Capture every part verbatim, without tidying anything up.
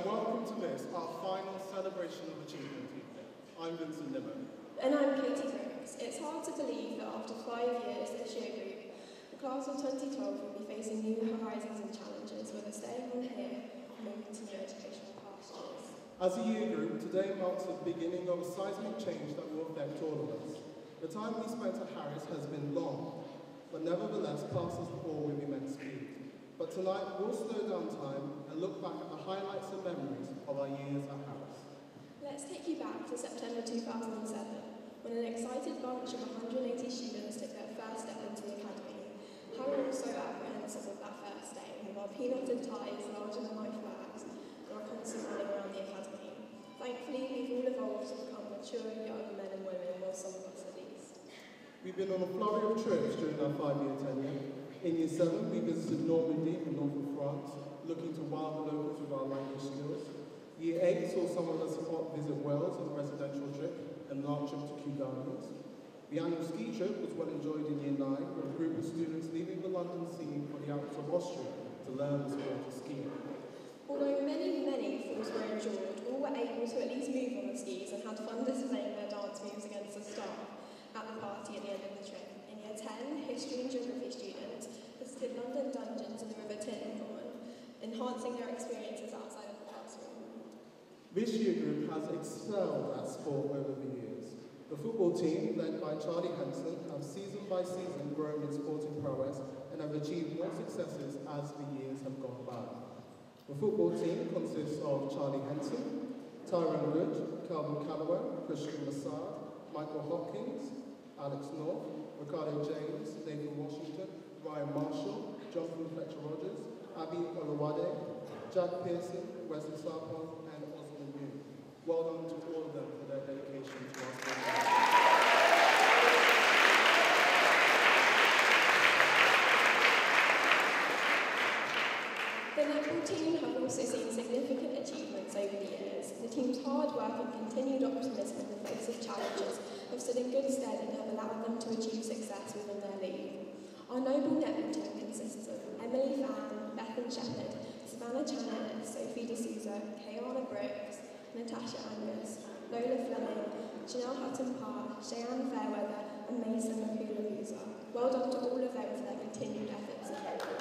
welcome to this, our final celebration of achievement evening. I'm Vincent Nimmo. And I'm Katie Brooks. It's hard to believe that after five years this year group, the class of twenty twelve will be facing new horizons and challenges, whether staying on here or moving to new educational pastures. As a year group, today marks the beginning of a seismic change that will affect all of us. The time we spent at Harris has been long, but nevertheless passes all with immense speed. But tonight we'll slow down time and look back at the highlights and memories of our years at Harris. Let's take you back to September two thousand seven, when an excited bunch of one hundred eighty students took their first step into the academy. How we were so apprehensive of that first day, with our peanutted ties larger than life flags, and our constant running around the academy. Thankfully, we've all evolved to become mature young men and women, well, some of us at least. We've been on a flurry of trips during our five-year tenure. In year seven, we visited Normandy in northern France, looking to wow the locals with our language skills. Year eight saw some of us visit Wales on a residential trip and an art trip to Kew Gardens. The annual ski trip was well enjoyed in year nine, with a group of students leaving the London scene for the Alps of Austria to learn the sport of skiing. Although many, many falls were endured, all were able to at least move on the skis and had fun displaying their dance moves against the staff at the party at the end of the trip. In year ten, history and geography students visited London dungeons and the River Tyne, enhancing their experiences outside of the classroom. This year group has excelled at sport over the years. The football team, led by Charlie Henson, have season by season grown in sporting prowess and have achieved more successes as the years have gone by. The football team consists of Charlie Henson, Tyrone Wood, Calvin Calloway, Christian Massard, Michael Hopkins, Alex North, Ricardo James, Nathan Washington, Ryan Marshall, Jonathan Fletcher-Rogers, Abby Olawade, Jack Pearson, Wesley Sarpon, and Oswald New. Well done to all of them for their dedication to our sport. The netball team have also seen significant achievements over the years. The team's hard work and continued optimism in the face of challenges have stood in good stead and have allowed them to achieve success within their league. Our noble netball team consists of Emily Fan, Bethan Shepherd, Savannah Channon, Sophie D'Souza, Kayana Brooks, Natasha Angus, Lola Fleming, Janelle Hutton-Parr, Cheyenne Fairweather, and Mason Makula-Musa. Well done to all of them for their continued efforts and progress.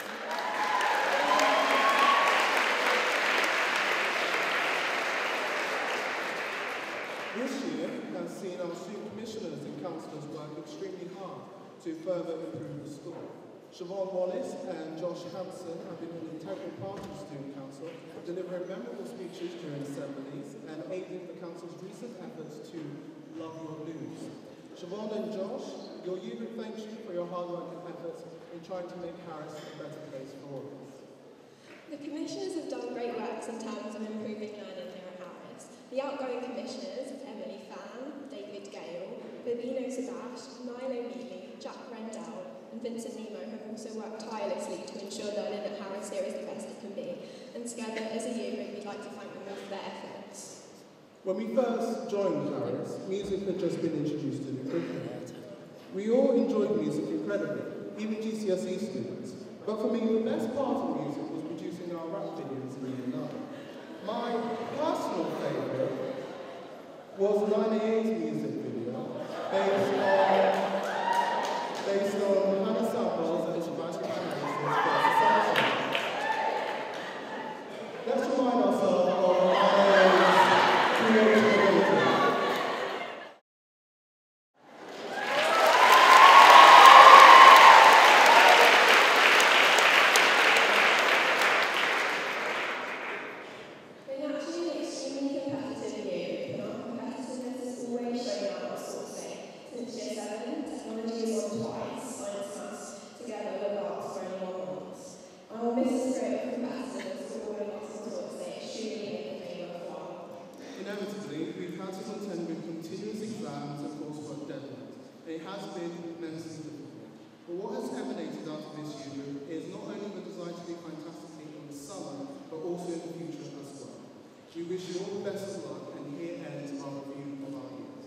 This year has seen our student commissioners and councillors work extremely hard to further improve the school. Siobhan Wallace and Josh Hampson have been an integral part of the Student Council, delivering memorable speeches during assemblies and aiding the Council's recent efforts to love your lose. Siobhan and Josh, your year group thanks you for your hard work and efforts in trying to make Harris a better place for all of us. The commissioners have done great works in terms of improving learning here at Harris. The outgoing commissioners, Emily Fan, David Gale, Bobino Sabash, Niall O'Mealy, Jack Rendell, and Vincent Nemo have also worked tirelessly to ensure learning at Harris here is the best it can be, and together as a year group we'd like to thank them all for their efforts. When we first joined Harris, music had just been introduced to the curriculum. We all enjoyed music incredibly, even G C S E students, but for me the best part of music was producing our rap videos in year nine. My personal favourite was nine A A's music video, based on based on Hannah Sapples and Shabazz Hernandez's first Let's remind ourselves of nine A A's creative ability. Inevitably, we've had to contend with continuous exams and coursework deadlines. It has been immensely difficult. But what has emanated out of this year group is not only the desire to do fantastically in the summer, but also in the future as well. We wish you all the best of luck, and here ends our review of our years.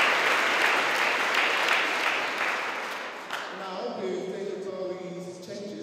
Now, with David Darley's Change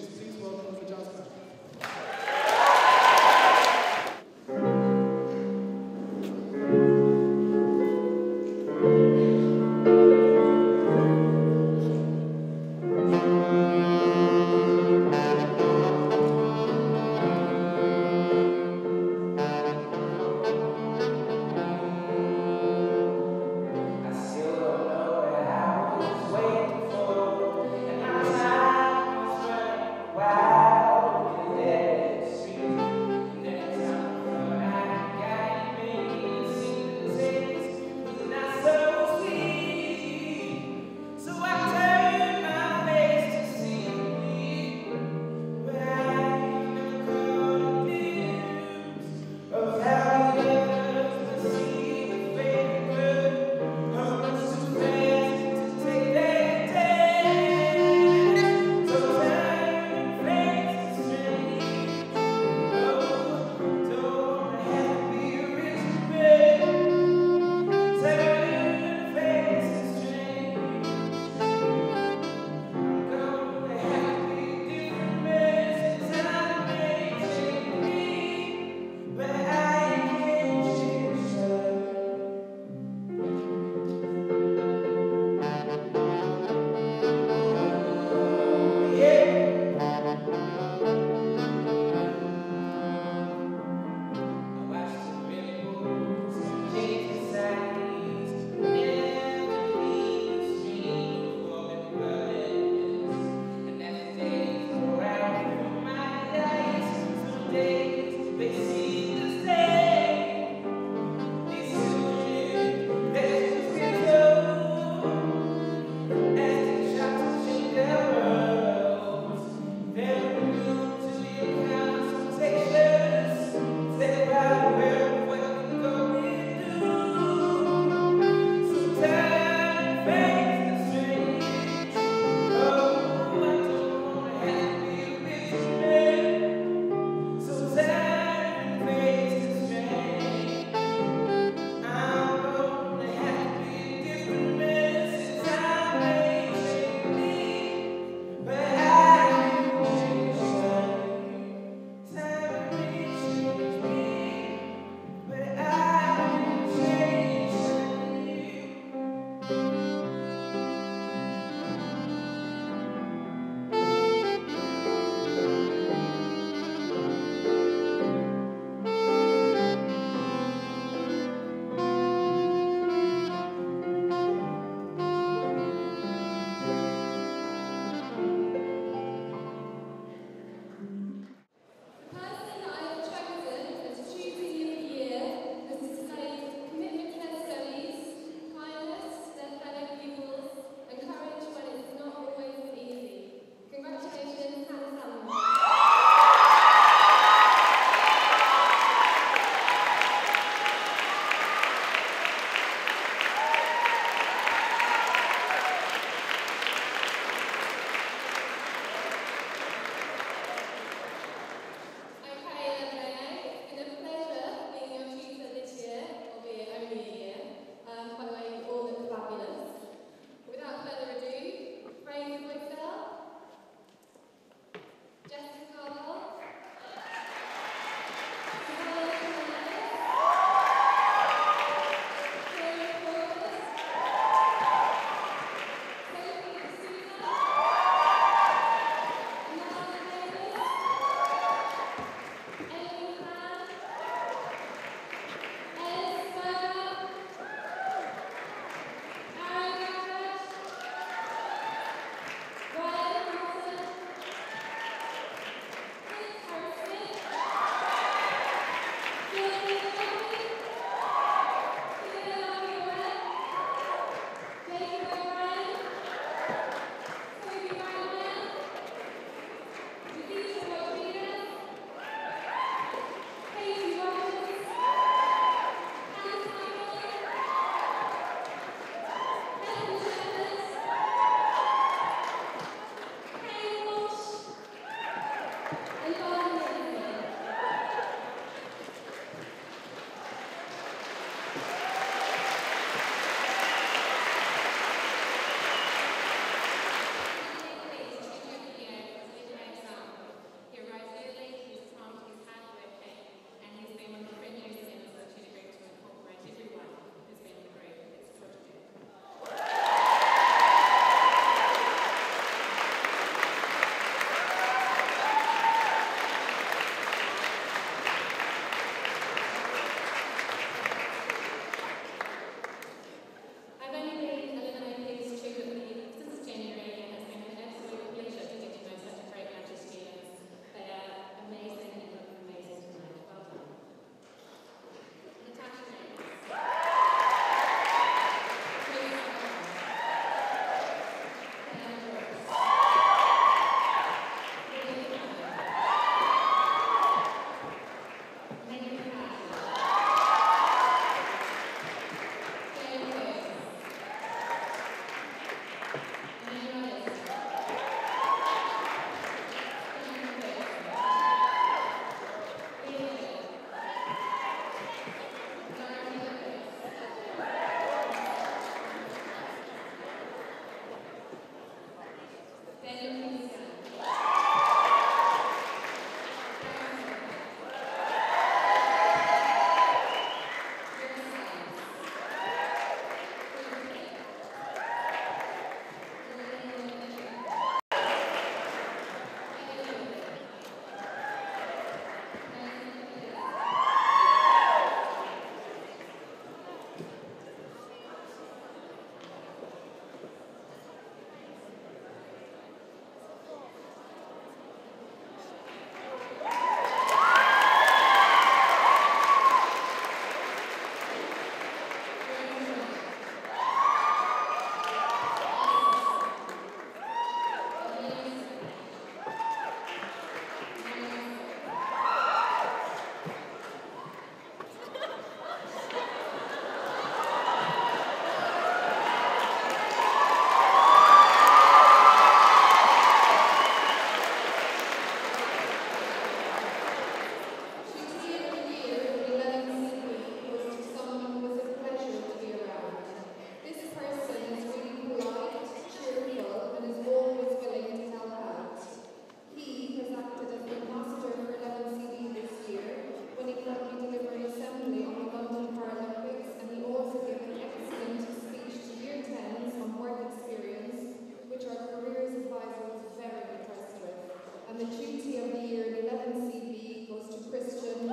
And the Duty of the Year in eleven C B goes to Christian.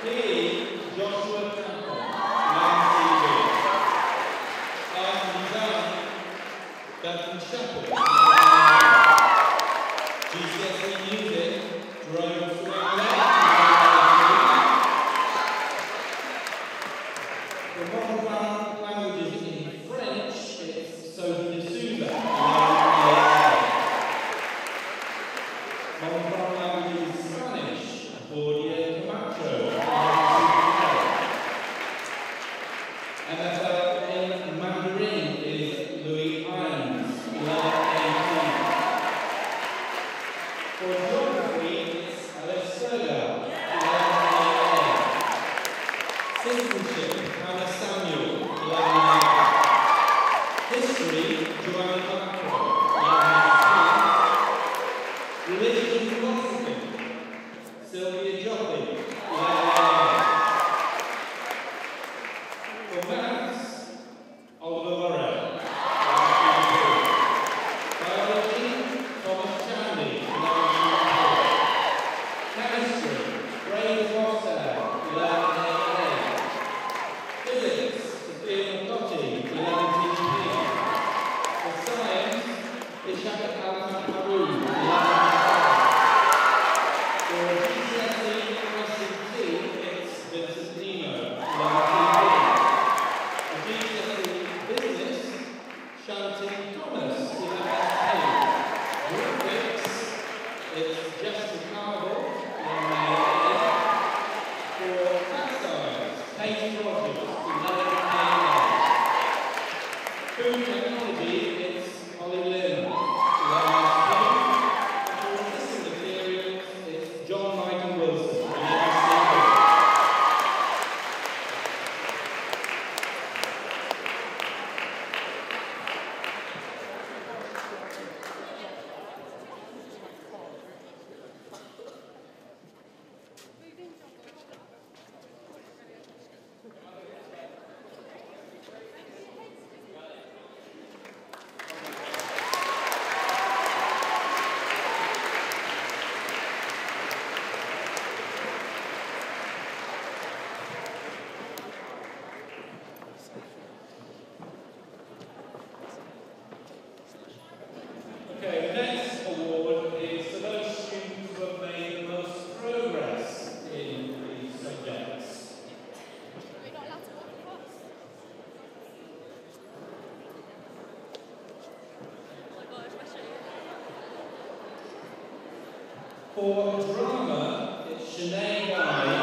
For drama, it's Sinead Guy,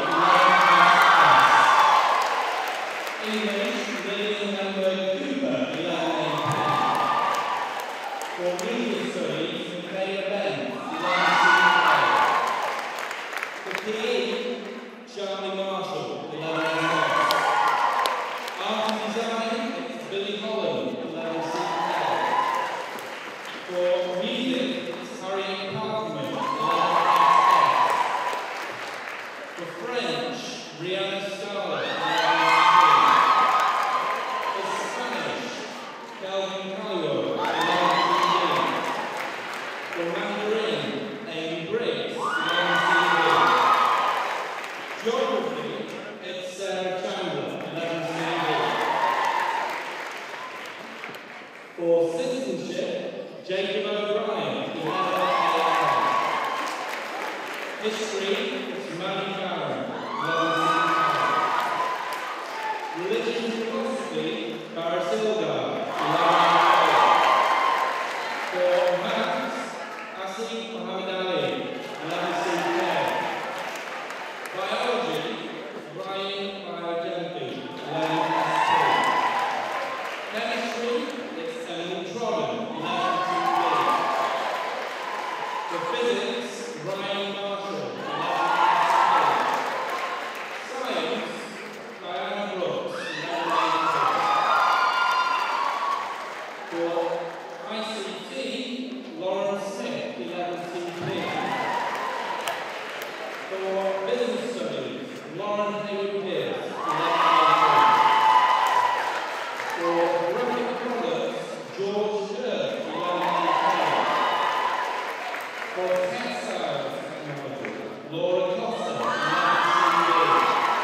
English, Lillian Lambert Cooper, Elaine For media studies, Michaela Bent, Elaine For P E, Charlie Marshall, Elaine Art and design, it's Billy Holland, Elaine For music, it's Harriet Parkman, For French, Rihanna Starlet, For Spanish, Calvin Calloway, For Mandarin, Amy Briggs, Geography, it's Sarah Chandler, For citizenship, Jacob O'Brien, History, it's Manny Farron, Religion and philosophy, Paris Hilgard, For maths, Asif Muhammad Ali, Biology, Ryan Biogenpi, Chemistry, it's Ellen Trodden, For physics, Ryan Marshall, Science, Diana Brooks, For I C T, Lauren Smith, eleven C P. For business studies, Lauren Hayward Pierce, eleven For graphic products, George Church, eleven For textiles technology, Laura Costa, eleven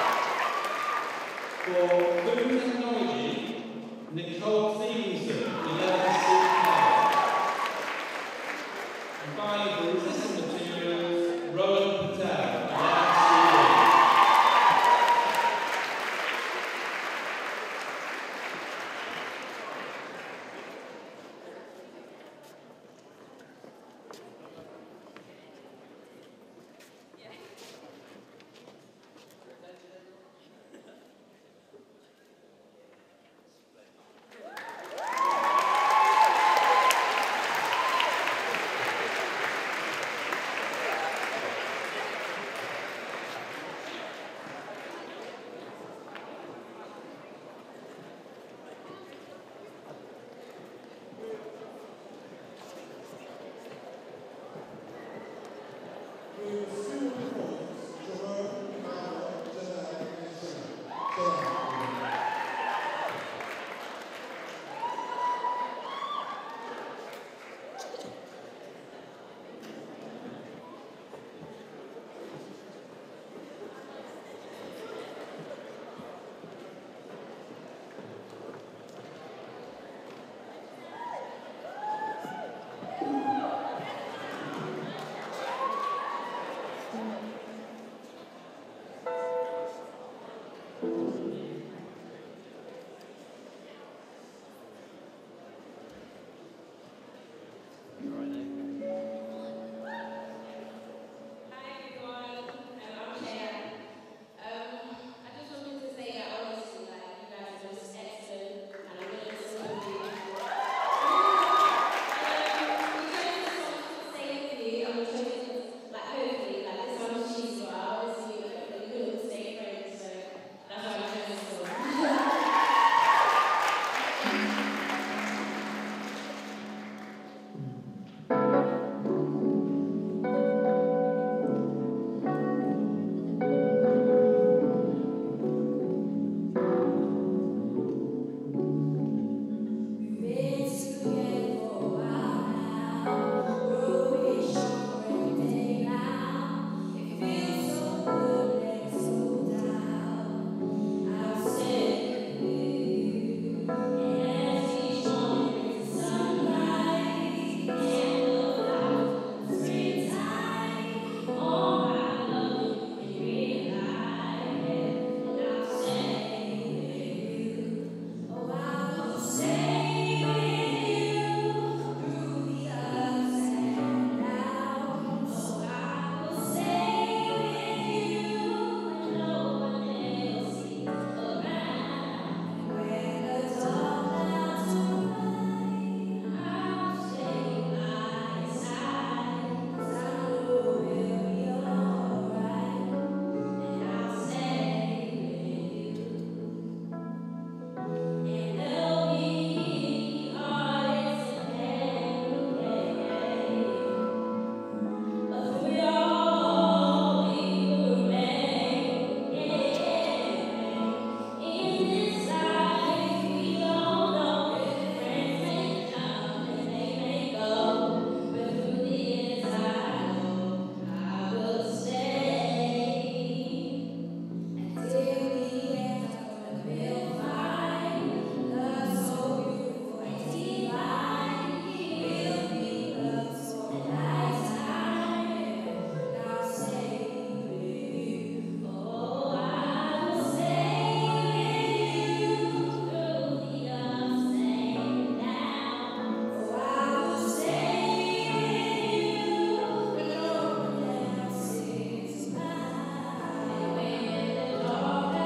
Darkness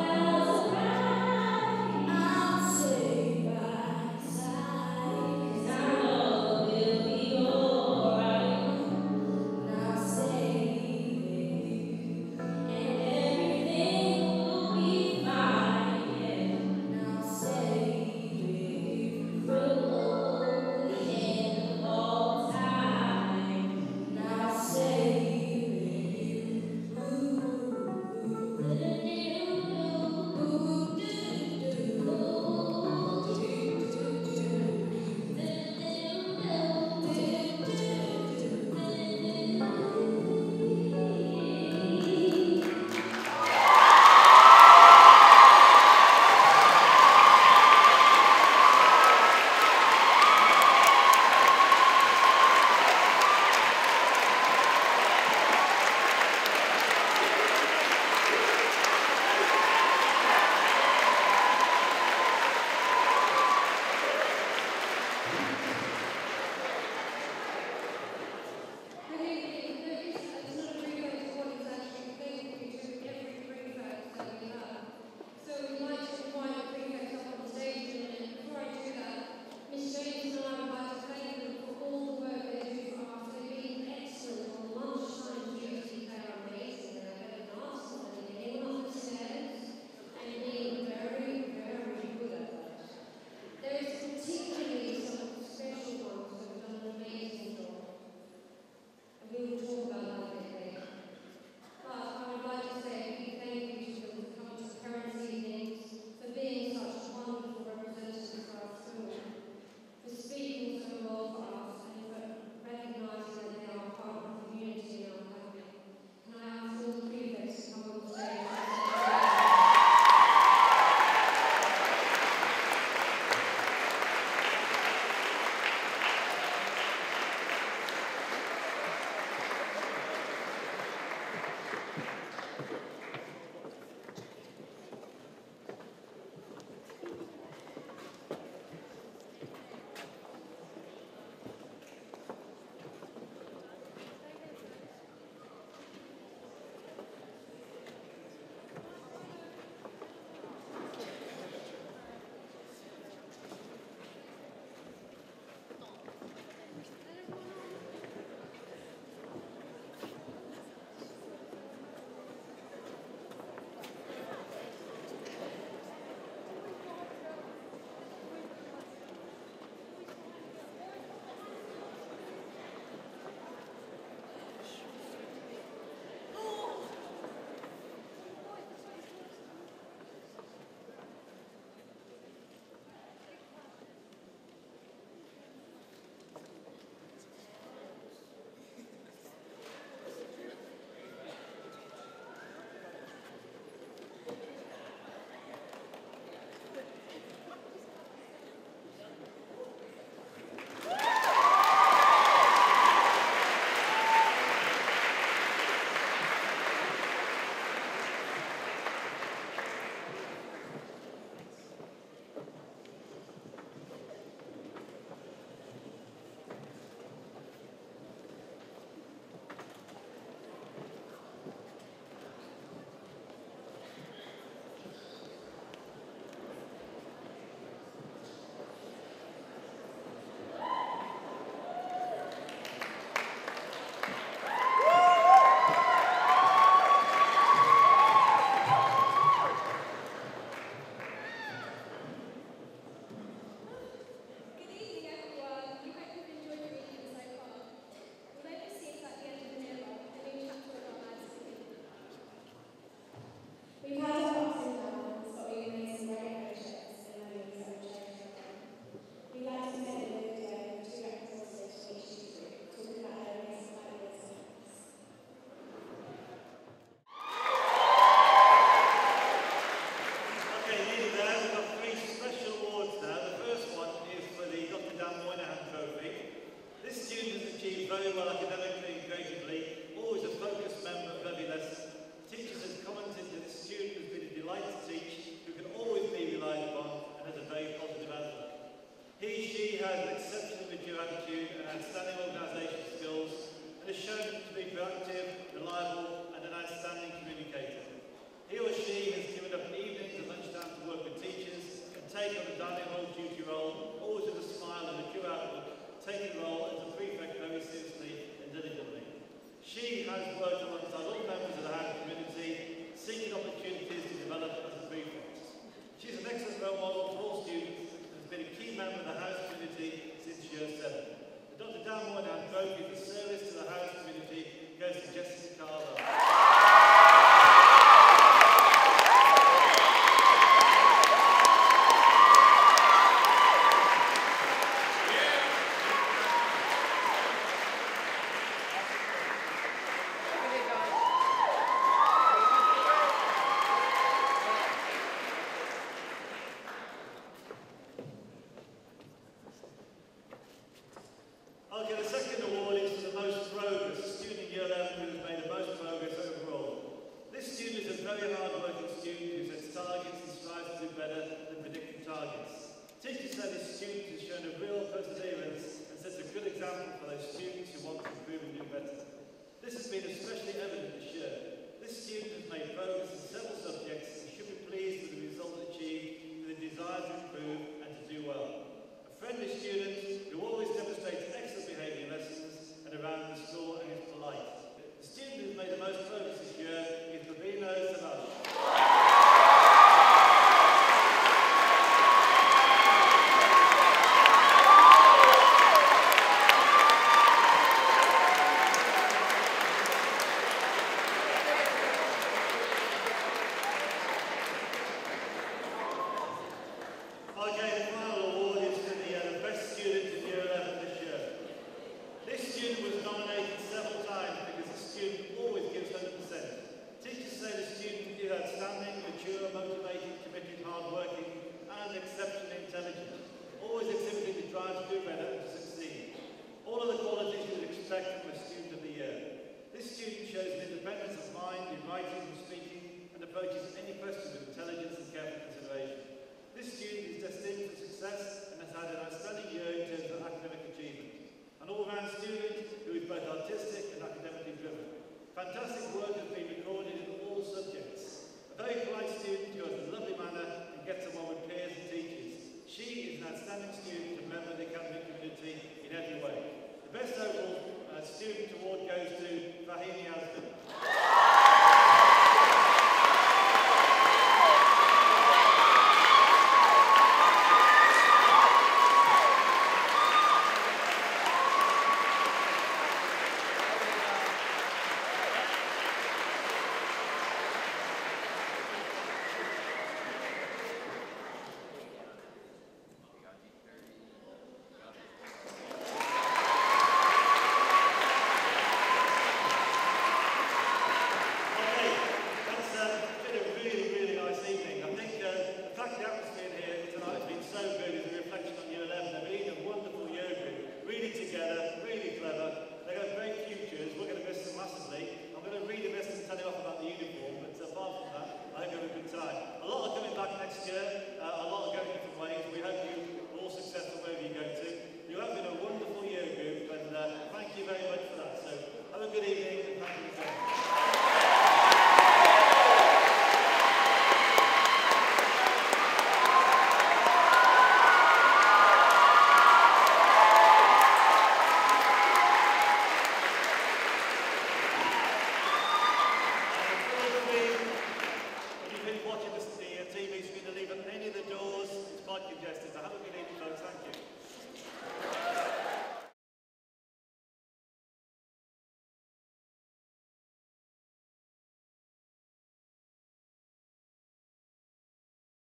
targets. Teacher said this student has shown a real perseverance and sets a good example for those students who want to improve and do better. This has been especially evident this year. This student has made progress in several subjects